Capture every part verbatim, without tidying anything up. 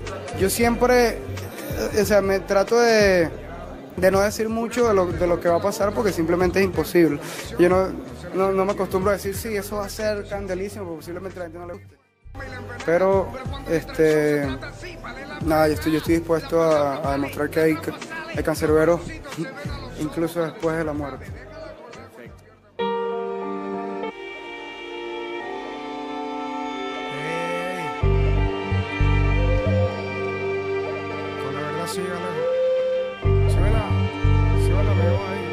yo siempre, o sea, me trato de, de no decir mucho de lo, de lo que va a pasar porque simplemente es imposible. Yo no, no, no me acostumbro a decir, sí, eso va a ser candelísimo, porque posiblemente a la gente no le guste. Pero, este, nada, yo estoy, yo estoy dispuesto a, a demostrar que hay, hay cancerberos incluso después de la muerte. Sí, Alejo. Súbela, súbela, me voy ahí.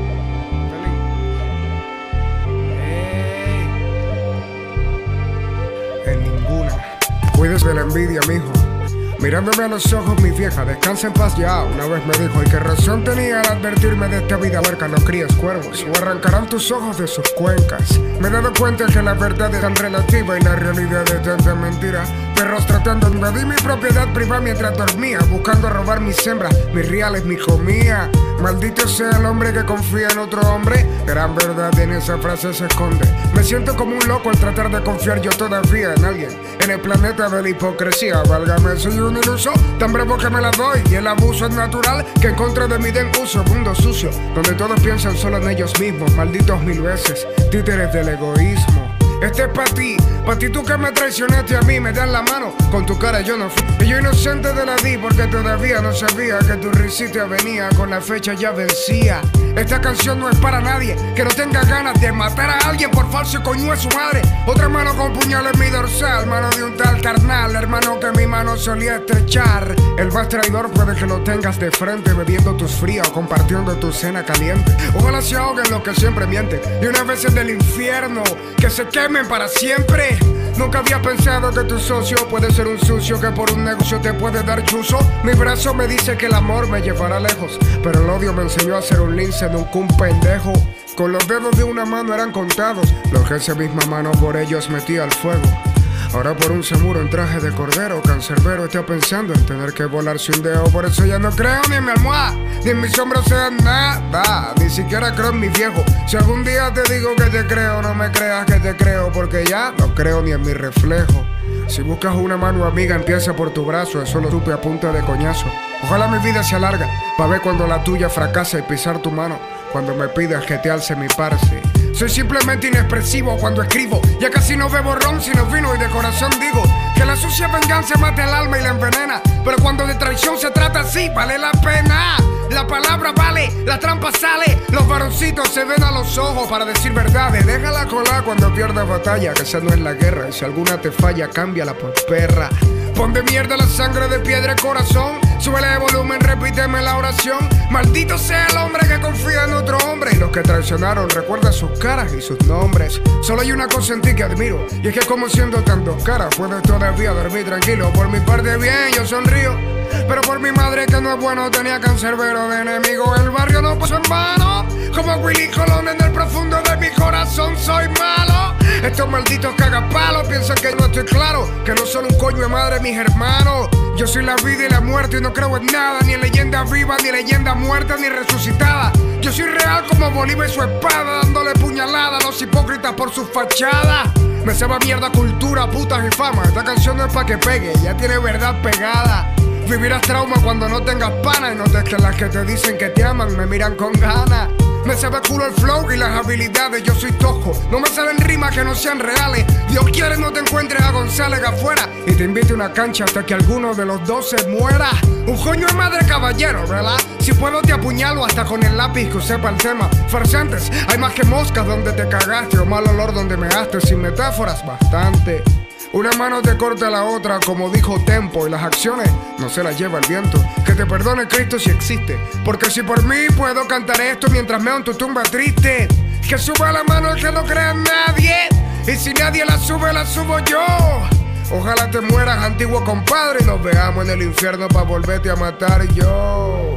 Feliz. En ninguna. Cuídese de la envidia, mijo. Mirándome a los ojos, mi vieja, descansa en paz ya. Una vez me dijo, ¿y qué razón tenía al advertirme de esta vida huerca? No críes cuervos, o arrancarán tus ojos de sus cuencas. Me he dado cuenta que la verdad es tan relativa y la realidad es tanta mentira. Perros tratando de invadir mi propiedad privada mientras dormía, buscando robar mis hembras, mis reales, mi comida. Maldito sea el hombre que confía en otro hombre. Gran verdad en esa frase se esconde. Me siento como un loco al tratar de confiar yo todavía en alguien. En el planeta de la hipocresía, válgame, soy un iluso, tan bravo que me la doy. Y el abuso es natural, que en contra de mí den uso. Mundo sucio, donde todos piensan solo en ellos mismos. Malditos mil veces, títeres del egoísmo. Este es pa' ti, pa' ti tú que me traicionaste a mí. Me das la mano, con tu cara yo no fui. Y yo inocente te la di porque todavía no sabía que tu risita venía, con la fecha ya vencía. Esta canción no es para nadie que no tenga ganas de matar a alguien por falso y coño a su madre. Otra mano con puñal en mi dorsal, mano de un tal carnal, hermano que mi mano solía estrechar. El más traidor puede que lo tengas de frente, bebiendo tus frías o compartiendo tu cena caliente. Ojalá se ahoguen los que siempre mienten y una vez en del infierno que se quemen para siempre. Nunca había pensado que tu socio puede ser un sucio que por un negocio te puede dar chuzo. Mi brazo me dice que el amor me llevará lejos, pero el odio me enseñó a ser un lince, nunca un pendejo. Con los dedos de una mano eran contados los que esa misma mano por ellos metía al fuego. Ahora por un seguro en traje de cordero, cancerbero está pensando en tener que volarse un dedo. Por eso ya no creo ni en mi almohada, ni en mis hombros sea nada. Ni siquiera creo en mi viejo. Si algún día te digo que te creo, no me creas que te creo, porque ya no creo ni en mi reflejo. Si buscas una mano amiga, empieza por tu brazo, eso lo supe a punta de coñazo. Ojalá mi vida sea larga, pa' ver cuando la tuya fracasa y pisar tu mano cuando me pidas que te alce mi parce. Soy simplemente inexpresivo cuando escribo. Ya casi no bebo ron sino vino y de corazón digo que la sucia venganza mata el alma y la envenena. Pero cuando de traición se trata así, vale la pena. La palabra vale, la trampa sale. Los varoncitos se ven a los ojos para decir verdades. Déjala colar cuando pierdas batalla, que esa no es la guerra. Y si alguna te falla, cámbiala por perra. Pon de mierda la sangre de piedra y corazón. Súbele de volumen, repíteme la oración. Maldito sea el hombre que confía en otro hombre. Y los que traicionaron, recuerda sus caras y sus nombres. Solo hay una cosa en ti que admiro, y es que como siendo tan dos caras, puedes todavía dormir tranquilo. Por mi parte bien, yo sonrío, pero por mi madre que no es bueno, tenía cancerbero de enemigo. El barrio no pasó en vano, como Willy Colón en el profundo de mi corazón soy malo. Estos malditos cagapalos piensan que no estoy claro, que no son un coño de madre mis hermanos. Yo soy la vida y la muerte y no creo en nada, ni en leyenda viva, ni leyenda muerta, ni resucitada. Yo soy real como Bolívar y su espada, dándole puñalada a los hipócritas por su fachada. Me sabe mierda cultura, putas y fama. Esta canción no es pa' que pegue, ya tiene verdad pegada. Vivirás trauma cuando no tengas pana y notes que las que te dicen que te aman me miran con ganas. Me sabe culo el flow y las habilidades, yo soy tosco. No me salen rimas que no sean reales. Dios quiere no te encuentres a González afuera y te invite a una cancha hasta que alguno de los dos se muera. Un coño de madre caballero, ¿verdad? Si puedo te apuñalo hasta con el lápiz que sepa el tema. Farsantes, hay más que moscas donde te cagaste o mal olor donde me haste. Sin metáforas, bastante. Una mano te corta la otra, como dijo Tempo, y las acciones no se las lleva el viento. Que te perdone Cristo si existe, porque si por mí puedo cantar esto mientras meo en tu tumba triste. Que suba la mano el que no crea en nadie, y si nadie la sube, la subo yo. Ojalá te mueras, antiguo compadre, y nos veamos en el infierno pa' volverte a matar yo.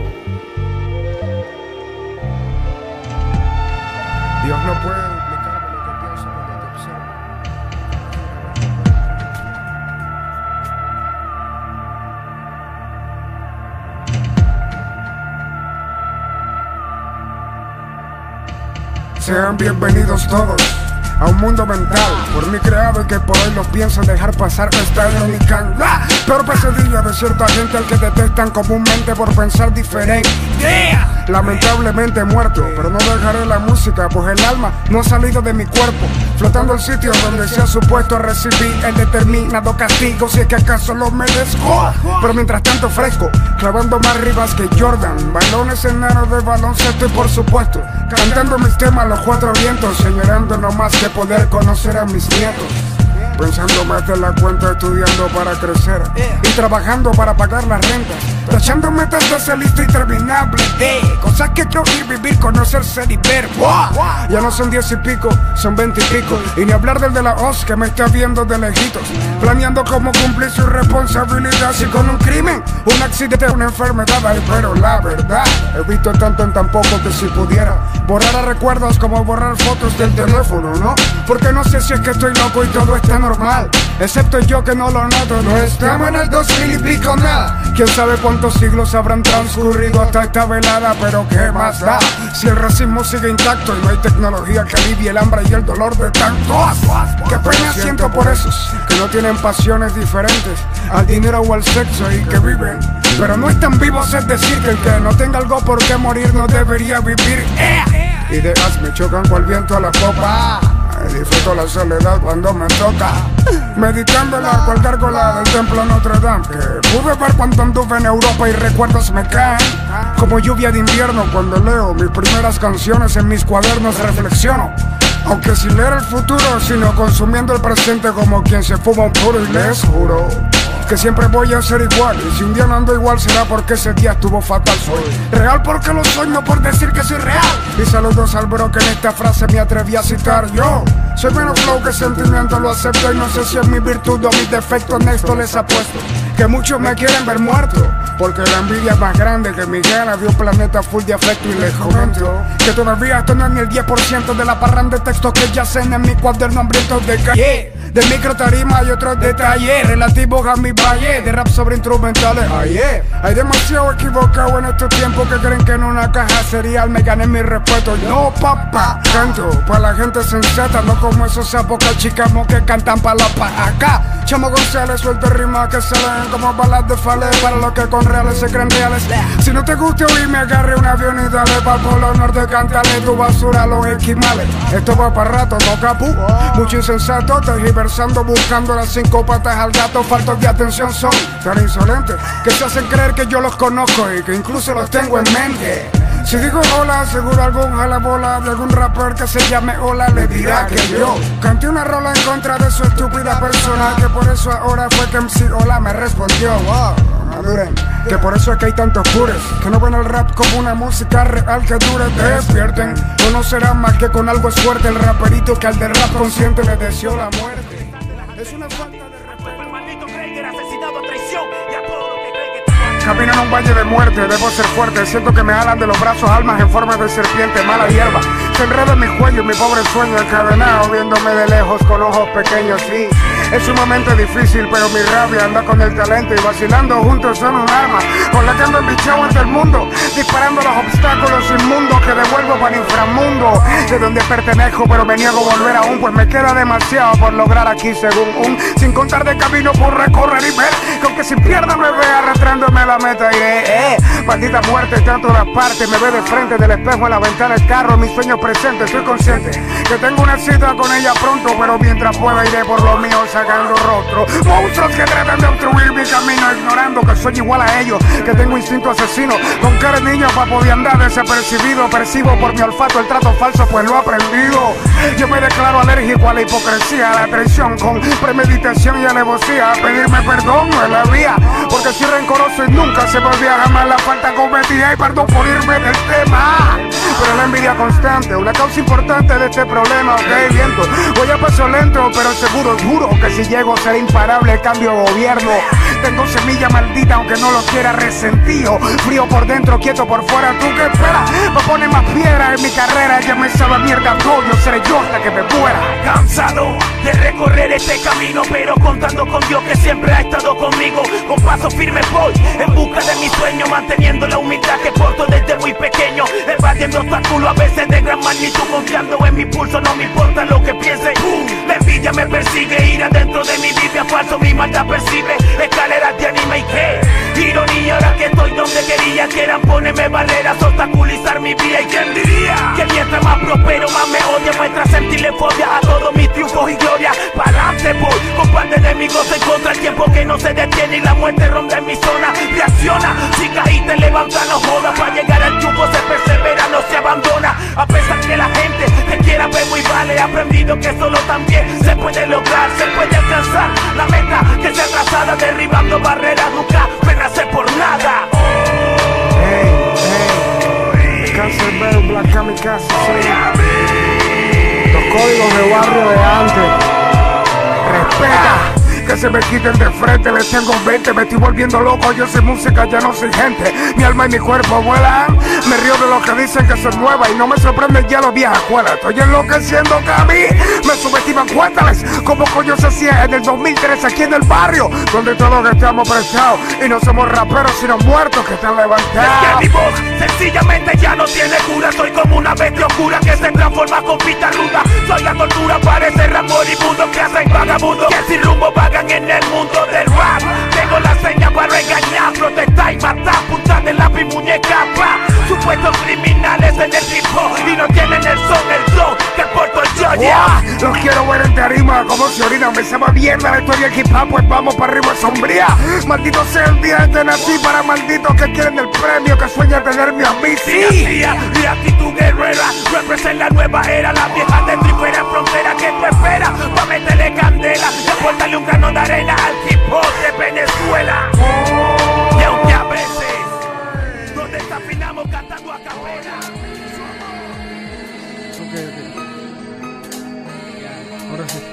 Dios no puede Sean bienvenidos todos a un mundo mental por mí creado y que por hoy los pienso dejar pasar. Está en mi can. ¡Ah! Pero pesadilla de cierta gente al que detestan comúnmente por pensar diferente. Yeah. Lamentablemente muerto, pero no dejaré la música, pues el alma no ha salido de mi cuerpo, flotando el sitio donde se ha supuesto recibir el determinado castigo, si es que acaso lo merezco. Pero mientras tanto fresco, clavando más ribas que Jordan, balones enanos de baloncesto y por supuesto cantando mis temas a los cuatro vientos, señalando no más que poder conocer a mis nietos. Pensando más de la cuenta, estudiando para crecer y trabajando para pagar las rentas, tachando metas de esa lista interminable de cosas que quiero ir, vivir, conocerse y ver. ¡Wow! Ya no son diez y pico, son veinte y pico, y ni hablar del de la hoz que me está viendo de lejitos, planeando cómo cumplir su responsabilidad. Si con un crimen, un accidente, una enfermedad, ay, pero la verdad, he visto tanto en tan poco que si pudiera borrar a recuerdos como borrar fotos del teléfono, ¿no? Porque no sé si es que estoy loco y todo está normal, excepto yo que no lo noto. No estamos en el dos mil y pico nada, quién sabe cuántos siglos habrán transcurrido hasta esta velada, pero qué más da si el racismo sigue intacto y no hay tecnología que alivie el hambre y el dolor de tantos. Qué pena siento por esos que no tienen pasiones diferentes al dinero o al sexo y que viven, pero no están vivos, es decir que el que no tenga algo por qué morir no debería vivir. Ideas me chocan cual viento a la popa, disfruto la soledad cuando me toca, meditando la cual gárgola del templo Notre Dame, que pude ver cuando anduve en Europa y recuerdos me caen como lluvia de invierno cuando leo mis primeras canciones en mis cuadernos. Reflexiono, aunque sin leer el futuro, sino consumiendo el presente como quien se fuma un puro, y les juro que siempre voy a ser igual, y si un día no ando igual será porque ese día estuvo fatal. Soy real porque lo soy, no por decir que soy real. Y saludos al bro que en esta frase me atreví a citar yo. Soy menos flow que sentimiento, lo acepto, y no sé si es mi virtud o mis defectos. Nexto les apuesto que muchos me quieren ver muerto, porque la envidia es más grande que mi gana de un planeta full de afecto. Y les comento que todavía esto no es ni el diez por ciento de la parranda de textos que yacen en mi cuaderno hambriento de calle, de micro tarima y otros detalles relativos a mi valle, de rap sobre instrumentales. Ayer hay demasiado equivocado en estos tiempos que creen que en una caja serial me gané mi respeto. No, papá, canto para la gente sensata, no como esos sapos cachicamos que cantan pa' la pa' acá. Chamo González suelta rimas que salen como balas de fale para los que con reales se creen reales. Si no te gusta oírme, agarre un avión y dale pa'l polo norte, cántale tu basura a los esquimales. Esto va para rato, no capú. Mucho insensato, tergiversando, buscando las cinco patas al gato. Faltos de atención son tan insolentes que se hacen creer que yo los conozco y que incluso los tengo en mente. Si digo hola, seguro algún jalabola de algún rapper que se llame Hola le dirá que yo canté una rola en contra de su estúpida persona, que por eso ahora fue que M C Hola me respondió. Wow, maduren, que por eso es que hay tantos pures que no ven el rap como una música real que dure. Despierten, conocerán más que con algo es fuerte el raperito que al de rap consciente le deseó la muerte. Es una falta de respeto. El maldito Krager asesinado a traición y a todo lo que cree que está. Camino en un valle de muerte, debo ser fuerte. Siento que me jalan de los brazos almas en forma de serpiente, mala hierba. Se enreda en mi cuello y mi pobre sueño encadenado, viéndome de lejos con ojos pequeños. Sí, es sumamente difícil, pero mi rabia anda con el talento y vacilando juntos son un arma con la que ando embichado ante el mundo, disparando los obstáculos inmundos que devuelvo para el inframundo, de donde pertenezco, pero me niego a volver aún, pues me queda demasiado por lograr aquí según un, sin contar de camino por recorrer y ver, que aunque sin pierna me vea arrastrándome la meta iré. Eh, maldita muerte está en todas partes, me ve de frente del espejo en la ventana del carro, mis sueños presentes, estoy consciente que tengo una cita con ella pronto, pero mientras pueda iré por lo mío sacando rostro. Monstruos que tratan de obstruir mi camino, ignorando que soy igual a ellos, que tengo instinto asesino, con cara de niño para poder andar desapercibido. Percibo por mi olfato el trato falso, pues lo he aprendido. Yo me declaro alérgico a la hipocresía, a la traición con premeditación y alevosía. A pedirme perdón no es la vía, porque soy rencoroso y nunca se me olvida jamás la falta cometida. Y perdón por irme del tema, pero la envidia constante, una causa importante de este problema. Ok, viento, voy a paso lento, pero seguro, juro que si llego será imparable el cambio de gobierno. Tengo semilla maldita, aunque no lo quiera, resentido, frío por dentro, quieto por fuera. ¿Tú qué esperas? Me pone más piedra en mi carrera, ya me sabe mierda todo, yo seré yo hasta que me muera. Cansado de recorrer este camino, pero contando con Dios que siempre ha estado conmigo. Con paso firme voy en busca de mi sueño, manteniendo la humildad que porto desde muy pequeño, evadiendo obstáculos a veces de gran magnitud, confiando en mi pulso, no me importa lo que piense. uh, La envidia me persigue, ir adentro de mi vida falso, mi maldad percibe escaleras de día quieran ponerme barreras, obstaculizar mi vía. ¿Y quién diría que mientras más prospero, más me odia? Muestra sentirle fobia a todos mis triunfos y gloria. Pa'lante voy, con par de enemigos en contra. El tiempo que no se detiene y la muerte ronda en mi zona. Reacciona, si caíste, levanta, no jodas. Para llegar al triunfo se persevera, no se abandona. A pesar que la gente te quiera ver muy vale, he aprendido que solo también se puede lograr, se puede alcanzar la meta que se trazada, derribando barreras, nunca renacer por nada. Hey, hey, Cancerbero, Black Kamikaze, sí. Los códigos de barrio de antes. Respeta. Que se me quiten de frente, les tengo veinte, me estoy volviendo loco, yo soy música, ya no soy gente. Mi alma y mi cuerpo vuelan, me río de lo que dicen que soy nueva y no me sorprenden ya los viejas escuelas. Estoy enloqueciendo que a mí me subestiman, cuéntales cómo coño se hacía en el dos mil tres aquí en el barrio, donde todos estamos prestados y no somos raperos sino muertos que están levantados. Es que mi voz sencillamente ya no tiene cura, soy como una bestia oscura que se transforma con pista ruda. Soy la tortura, parece rap moribundo que hacen vagabundo que sin rumbo vagan en el mundo del rap. Tengo la seña para engañar, protestar y matar, puntar de lápiz, muñeca, pa. Supuestos criminales en el hip hop y no tienen el son, el flow que porto yo, ya. Wow, los quiero ver en tarima como se orinan, me se va bien la historia del hip hop, pues vamos para arriba sombría. Maldito sea el día de nací para malditos que quieren el premio, que sueñan tenerme a mí, sí. Dinastía y actitud guerrera, representa la nueva era, la vieja de tripera en frontera que tú esperas, pa' meterle candela, y aportarle un grano de arena al hip hop de Venezuela. Y aunque a veces nos desafinamos cantando a capela. Okay, okay. Ahora sí.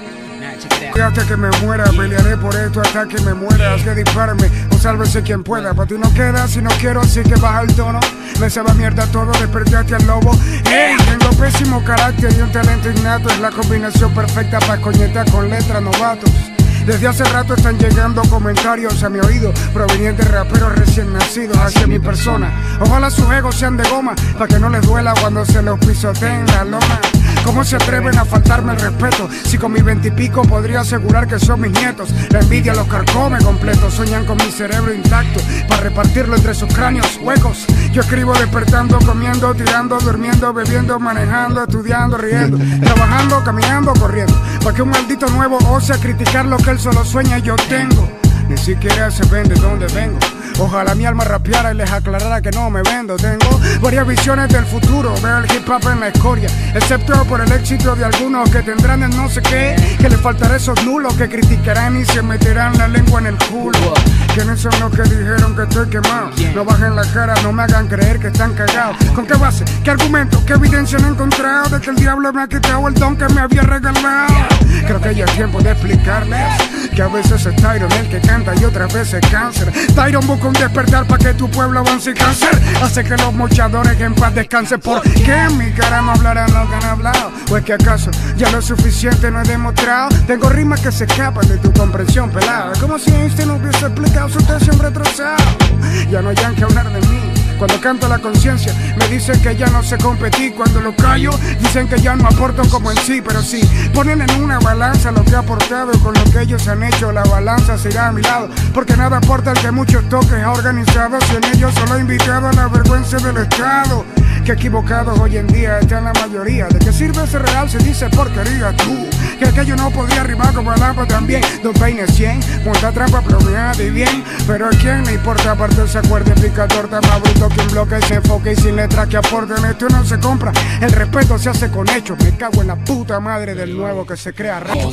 Hasta que me muera, pelearé por esto hasta que me muera. Haz que disparme o sálvese quien pueda. Para ti no queda si no quiero, así que baja el tono. Me sabe mierda todo, despertaste al lobo. Hey, tengo pésimo carácter y un talento innato. Es la combinación perfecta para coñetar con letras novatos. Desde hace rato están llegando comentarios a mi oído provenientes de raperos recién nacidos hacia mi persona. Ojalá sus egos sean de goma para que no les duela cuando se los pisoteen la loma. ¿Cómo se atreven a faltarme el respeto? Si con mis veintipico podría asegurar que son mis nietos. La envidia los carcome completo, sueñan con mi cerebro intacto para repartirlo entre sus cráneos huecos. Yo escribo despertando, comiendo, tirando, durmiendo, bebiendo, manejando, estudiando, riendo, trabajando, caminando, corriendo, para que un maldito nuevo ose a criticar lo que él solo sueña y yo tengo. Ni siquiera se ven de dónde vengo. Ojalá mi alma rapeara y les aclarara que no me vendo. Tengo varias visiones del futuro, veo el hip hop en la escoria, excepto por el éxito de algunos que tendrán el no sé qué, que les faltará esos nulos que criticarán y se meterán la lengua en el culo. ¿Quiénes son los que dijeron que estoy quemado? No bajen la cara, no me hagan creer que están cagados. ¿Con qué base? ¿Qué argumento? ¿Qué evidencia han encontrado de que el diablo me ha quitado el don que me había regalado? Creo que ya es tiempo de explicarles que a veces es Tyron el que canta y otras veces cáncer. Tyron busca un despertar para que tu pueblo avance y cáncer. Hace que los mochadores en paz descansen. ¿Por qué en mi cara no hablarán lo que han hablado? ¿O es que acaso ya lo suficiente no he demostrado? Tengo rimas que se escapan de tu comprensión pelada, como si Einstein no hubiese explicado su tesis retrasado. Ya no hayan que hablar de mí. Cuando canto la conciencia me dicen que ya no sé competir. Cuando lo callo dicen que ya no aporto como en sí. Pero sí, ponen en una balanza lo que he aportado y con lo que ellos han hecho, la balanza se irá a mi lado. Porque nada aporta el que muchos toques ha organizado, si en ellos solo he invitado a la vergüenza del Estado. Que equivocados hoy en día están la mayoría. ¿De qué sirve ser real si dice porquería tú? Que aquello no podía rimar como el agua también. Dos peines cien, monta trampa plomeada y bien. Pero a quién le importa aparte ese acuerdo picador tan más bruto que un bloque se enfoque y sin letras que aporten. Esto no se compra, el respeto se hace con hechos. Me cago en la puta madre del nuevo que se crea rap.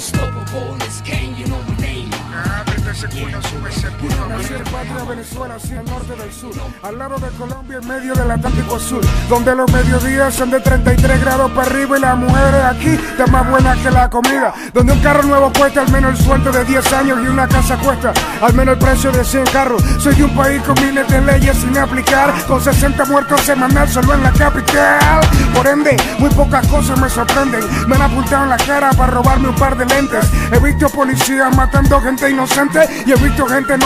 Ese culo, sube ese culo. Nací en patria Venezuela, así al norte del sur, al lado de Colombia, en medio del Atlántico Sur, donde los mediodías son de treinta y tres grados para arriba y las mujeres aquí están más buenas que la comida, donde un carro nuevo cuesta al menos el sueldo de diez años y una casa cuesta al menos el precio de cien carros. Soy de un país con miles de leyes sin aplicar, con sesenta muertos semanal solo en la capital. Por ende, muy pocas cosas me sorprenden. Me han apuntado en la cara para robarme un par de lentes. He visto policías matando gente inocente y he visto gente no inocente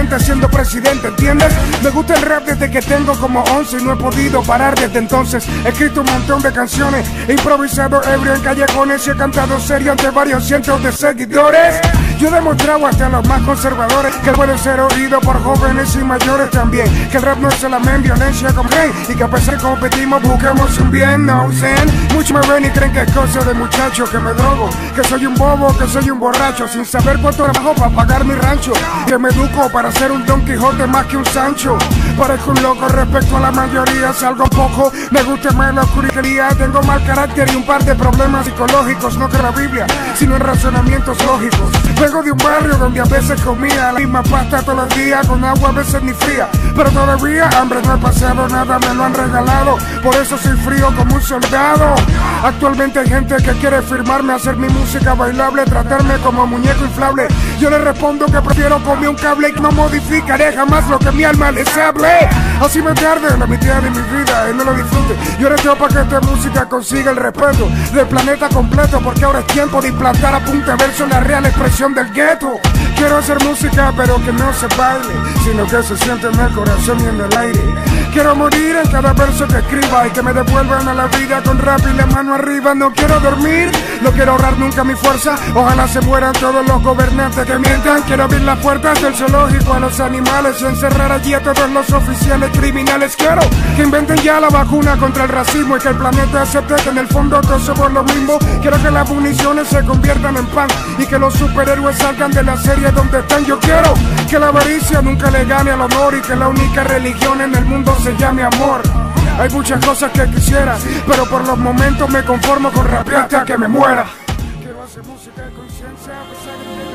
siente siendo presidente, ¿entiendes? Me gusta el rap desde que tengo como once y no he podido parar desde entonces. He escrito un montón de canciones, he improvisado ebrio en callejones y he cantado serio ante varios cientos de seguidores. Yo he demostrado hasta a los más conservadores que puede ser oído por jóvenes y mayores también, que el rap no es solamente violencia con gay y que a pesar que competimos busquemos un bien, no zen. Muchos me ven y creen que es cosa de muchacho, que me drogo, que soy un bobo, que soy un borracho, sin saber cuánto trabajo para pagar mi rancho, que me educo para ser un Don Quijote más que un Sancho. Parezco un loco respecto a la mayoría, salgo poco, me gusta más la oscuridad, tengo mal carácter y un par de problemas psicológicos, no que la Biblia, sino en razonamientos lógicos. Vengo de un barrio donde a veces comía la misma pasta todos los días, con agua a veces ni fría, pero todavía hambre no he pasado, nada me lo han regalado, por eso soy frío como un soldado. Actualmente hay gente que quiere firmarme, hacer mi música bailable, tratarme como muñeco inflable. Yo le respondo que prefiero comer un cable y no modificaré jamás lo que mi alma les hable. Así me tarde la mitad de mi vida y no lo disfrute. Yo deseo para que esta música consiga el respeto del planeta completo, porque ahora es tiempo de implantar a punta de verso la real expresión del gueto. Quiero hacer música pero que no se baile, sino que se siente en el corazón y en el aire. Quiero morir en cada verso que escriba y que me devuelvan a la vida con rap y la mano arriba. No quiero dormir, no quiero ahorrar nunca mi fuerza. Ojalá se mueran todos los gobernantes que mientan. Quiero abrir las puertas del zoológico a los animales y encerrar allí a todos los oficiales criminales. Quiero que inventen ya la vacuna contra el racismo y que el planeta acepte que en el fondo todos somos lo mismo. Quiero que las municiones se conviertan en pan y que los superhéroes salgan de la serie donde están. Yo quiero que la avaricia nunca le gane al honor y que la única religión en el mundo se llame amor. Hay muchas cosas que quisiera, pero por los momentos me conformo con rapear hasta que me muera. Quiero hacer música de conciencia a pesar de lo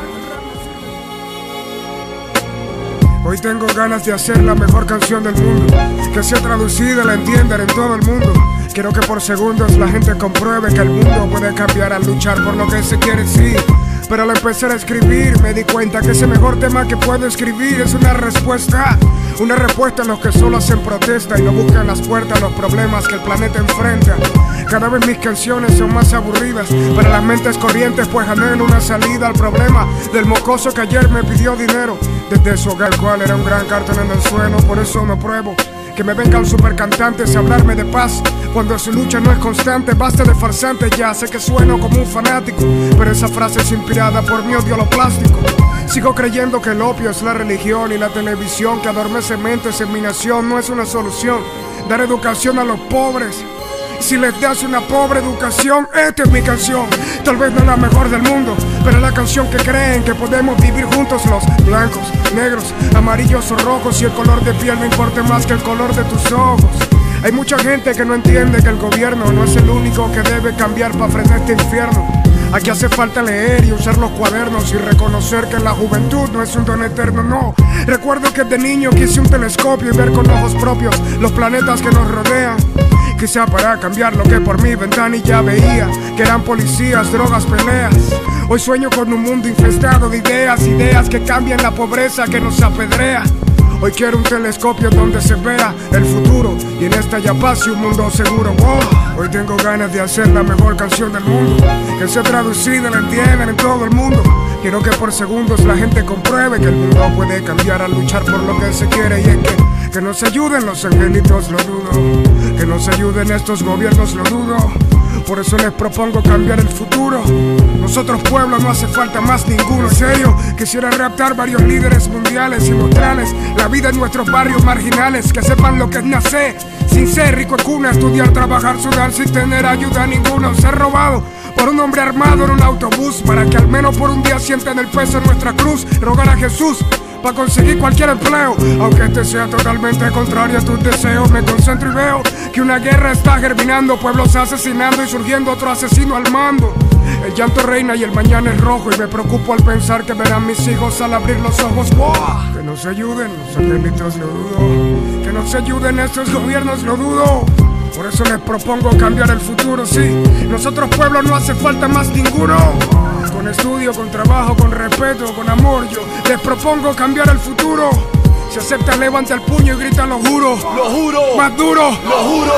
que piensan. Hoy tengo ganas de hacer la mejor canción del mundo, que sea traducida, la entiendan en todo el mundo. Quiero que por segundos la gente compruebe que el mundo puede cambiar al luchar por lo que se quiere, sí. Pero al empezar a escribir me di cuenta que ese mejor tema que puedo escribir es una respuesta. Una respuesta a los que solo hacen protesta y no buscan las puertas a los problemas que el planeta enfrenta. Cada vez mis canciones son más aburridas para las mentes corrientes, pues anhelo una salida al problema del mocoso que ayer me pidió dinero desde su hogar, el cual era un gran cartón en el suelo. Por eso no pruebo que me vengan supercantantes a hablarme de paz cuando su lucha no es constante. Basta de farsante ya, sé que sueno como un fanático, pero esa frase es inspirada por mi odio a lo plástico. Sigo creyendo que el opio es la religión y la televisión que adormece mentes en mi nación no es una solución. Dar educación a los pobres, si les das una pobre educación, esta es mi canción. Tal vez no es la mejor del mundo, pero es la canción que creen que podemos vivir juntos los blancos, negros, amarillos o rojos, y el color de piel no importa más que el color de tus ojos. Hay mucha gente que no entiende que el gobierno no es el único que debe cambiar para frenar este infierno. Aquí hace falta leer y usar los cuadernos y reconocer que la juventud no es un don eterno, no. Recuerdo que de niño quise un telescopio y ver con ojos propios los planetas que nos rodean. Quizá para cambiar lo que por mi ventanilla veía, que eran policías, drogas, peleas. Hoy sueño con un mundo infestado de ideas, ideas que cambian la pobreza que nos apedrea. Hoy quiero un telescopio donde se vea el futuro y en esta ya pase un mundo seguro. Wow. Hoy tengo ganas de hacer la mejor canción del mundo, que sea traducida, la entiendan en todo el mundo. Quiero que por segundos la gente compruebe que el mundo puede cambiar al luchar por lo que se quiere. Y es que, que nos ayuden los angelitos, lo dudo. Que nos ayuden estos gobiernos, lo dudo. Por eso les propongo cambiar el futuro. Nosotros pueblo no hace falta más ninguno. En serio, quisiera raptar varios líderes mundiales y mostrarles la vida en nuestros barrios marginales, que sepan lo que es nacer sin ser rico en cuna, estudiar, trabajar, sudar sin tener ayuda ninguna, ser robado por un hombre armado en un autobús, para que al menos por un día sientan el peso de nuestra cruz. Rogar a Jesús para conseguir cualquier empleo, aunque este sea totalmente contrario a tus deseos. Me concentro y veo que una guerra está germinando, pueblos asesinando y surgiendo otro asesino al mando. El llanto reina y el mañana es rojo, y me preocupo al pensar que verán mis hijos al abrir los ojos. ¡Wow! Que nos ayuden los angelitos, lo dudo. Que nos ayuden estos gobiernos, lo dudo. Por eso les propongo cambiar el futuro, sí. Nosotros pueblo no hace falta más ninguno. Con estudio, con trabajo, con respeto, con amor, yo les propongo cambiar el futuro. Si aceptas, levanta el puño y grita lo juro. Lo juro. Más duro. Lo juro.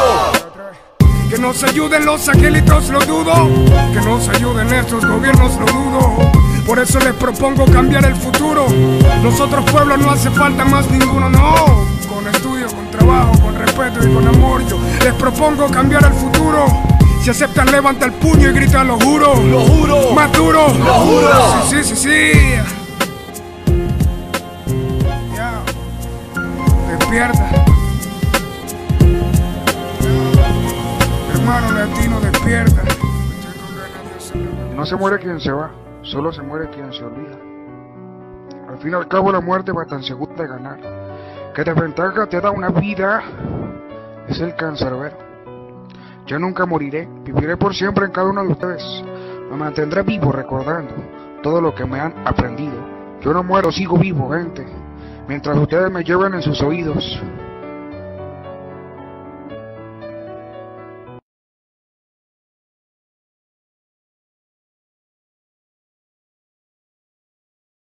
Que nos ayuden los angelitos, lo dudo. Que nos ayuden estos gobiernos, lo dudo. Por eso les propongo cambiar el futuro. Los otros pueblos no hace falta más ninguno, no. Con estudio, con trabajo, con respeto y con amor yo les propongo cambiar el futuro. Si aceptan, levanta el puño y grita lo juro. Lo juro. Más duro. Lo juro. Sí, sí, sí, sí. Ya. Despierta. Hermano latino, despierta. No se muere quien se va, solo se muere quien se olvida. Al fin y al cabo la muerte va tan segura de ganar, que desventaja te da una vida, es el cancerbero. Yo nunca moriré, viviré por siempre en cada uno de ustedes. Me mantendré vivo recordando todo lo que me han aprendido. Yo no muero, sigo vivo, gente, mientras ustedes me lleven en sus oídos.